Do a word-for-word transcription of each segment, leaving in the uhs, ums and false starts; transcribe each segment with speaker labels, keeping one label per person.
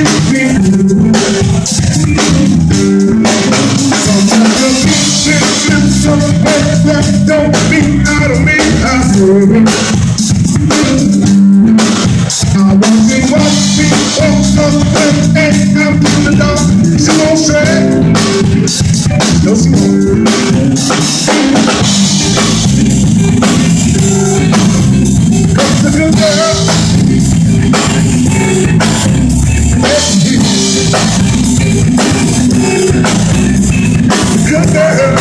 Speaker 1: That don't be out of me, I swear. I want to watch me walk up and out to the door. She won't stray. No, she won't. Come to the girl. Good girl.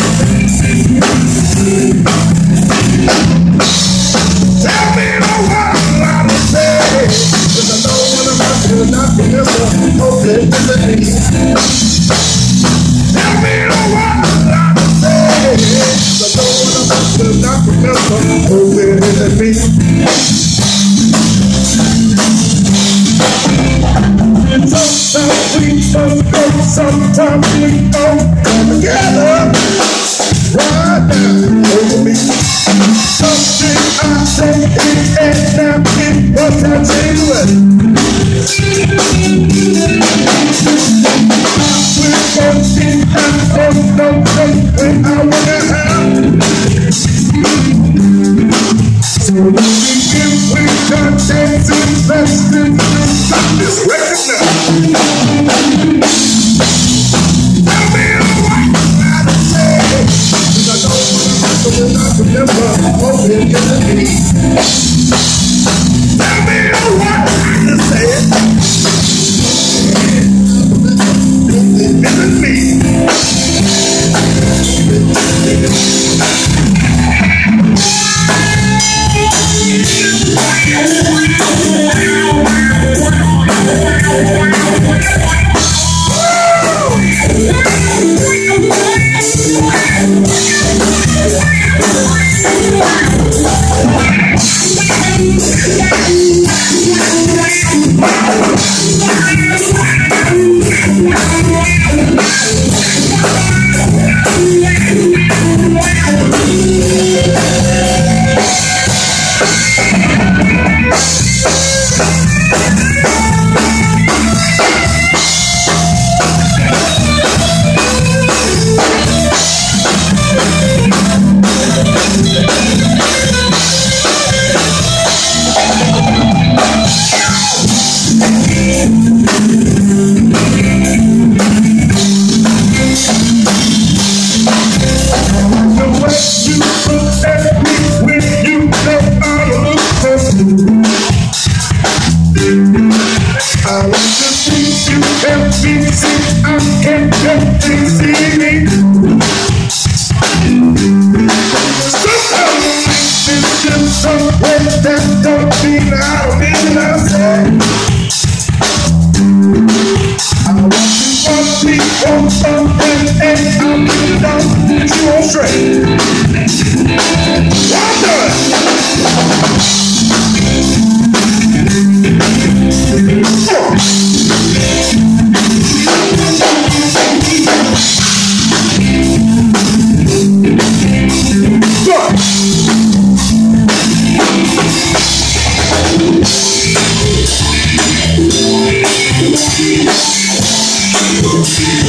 Speaker 1: Tell me the world I don't say, 'cause I know when I'm out here not remember, okay, listen. Tell me the world I don't say, 'cause I know when I'm out here not remember, okay, listen. Sometimes we both go, sometimes we don't come together. Right now, over me. Something I say it and now it was I tell you what. We're both in and both no place when I wanna have. So when we give, we got things invested. Stop this record now. Tell me what I say, 'cause I know when I'm not remember, oh, it isn't me. Tell me what I say, it isn't me. I want to see you every single I can't help to see me. Sometimes it's just somewhere that don't mean I don't mean I say. I want to watch me on something and I'm down to you on straight. Well done. Good.